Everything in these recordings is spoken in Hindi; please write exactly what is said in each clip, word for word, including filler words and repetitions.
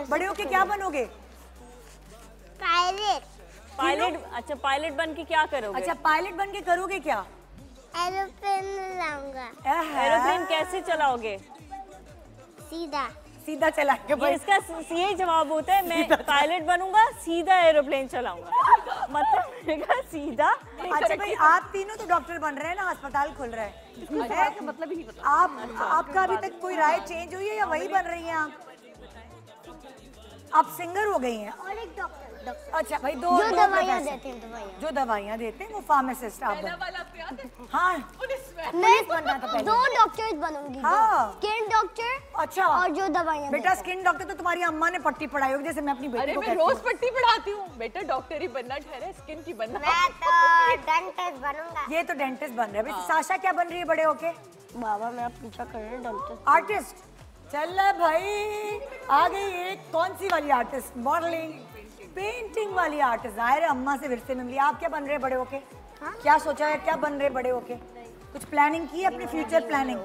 बड़े होके क्या बनोगे? पायलट। पायलट? अच्छा, पायलट बन के क्या करोगे? अच्छा, पायलट बन के करोगे क्या? एरोप्लेन लाऊंगा। एरोप्लेन कैसे चलाओगे? सीधा सीधा चलाएंगे भाई। इसका यही जवाब होता है, मैं पायलट बनूंगा, सीधा एरोप्लेन चलाऊंगा। मतलब सीधा। अच्छा भाई, आप तीनों तो डॉक्टर बन रहे हैं ना, अस्पताल खुल रहा है, मतलब ही नहीं पता। आप आपका अभी तक कोई राय चेंज हुई है या वही बन रही हैं आप? आप सिंगर हो गई हैं और एक डॉक्टर। अच्छा भाई, दो जो दवाइयाँ देते हैं, दवाइयाँ जो दवाइयाँ देते हैं वो फार्मासिस्ट आप बन। हाँ, मैं बनना था पहले। दो डॉक्टर बनूंगी। हाँ। Skin doctor. अच्छा, और जो दवाइयाँ बेटा स्किन डॉक्टर तो तुम्हारी अम्मा ने पट्टी पढ़ाई होगी, जैसे मैं अपनी बेटी अरे को मैं कहती रोज हूँ। पट्टी पढ़ाती हूँ बेटा, डॉक्टर ही बनना ठहरा, स्किन की बनना। मैं तो डेंटिस्ट बनूंगा। ये तो डेंटिस्ट बन रहे हैं। साशा क्या बन रही है बड़े होके? बाबा मैं पीछा कर रहा हूँ डेंटिस्ट। आर्टिस्ट। चल भाई, आ गई एक कौन सी वाली आर्टिस्ट? मॉडलिंग, पेंटिंग वाली आर्टिस्ट। जाहिर है अम्मा से विरसे में मिली। आप क्या बन रहे हैं बड़े होके? हाँ? क्या सोचा है, क्या बन रहे बड़े होके? कुछ प्लानिंग की है अपनी फ्यूचर प्लानिंग?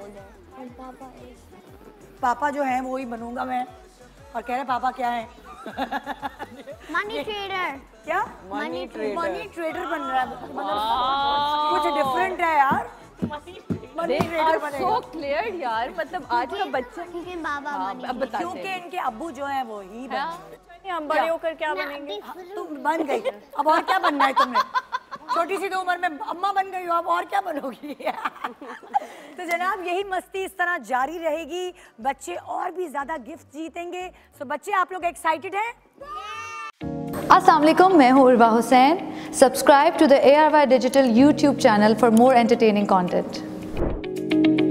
पापा जो है वो ही बनूंगा मैं। और कह रहे पापा क्या है? Money trader. क्या? Money trader. मनी ट्रेडर बन रहा है, मतलब कुछ डिफरेंट है यार। मनी ट्रेडर बनेगा। सो क्लियर यार, मतलब आज का बच्चा। क्योंकि बाबा मनी। अब बताते क्योंकि हैं। इनके अब्बू जो है वो ही बन। हम बड़े होकर क्या बनेंगे? तुम बन गई, अब और क्या बनना है तुमने? छोटी सी तो उम्र में अम्मा बन गई हो, अब और क्या बनोगी? तो जनाब यही मस्ती इस तरह जारी रहेगी, बच्चे और भी ज्यादा गिफ्ट जीतेंगे। सो बच्चे आप लोग एक्साइटेड हैं? अस्सलाम वालेकुम, मैं हूँ Urwa Hussain. Subscribe to the A R Y digital YouTube channel for more entertaining content.